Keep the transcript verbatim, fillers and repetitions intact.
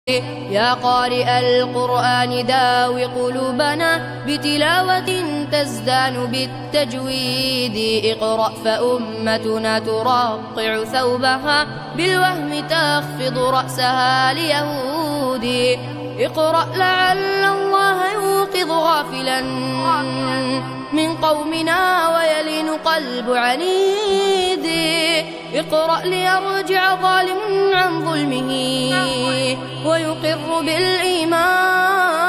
يا قارئ القرآن داو قلوبنا بتلاوة تزدان بالتجويد. اقرأ فأمتنا ترقع ثوبها بالوهم تخفض رأسها ليهود. اقرأ لعل الله يوقظ غافلا من قومنا ويلين قلب عنيد. اقرأ ليرجع ظالم عن ظلمه ويقر بالإيمان.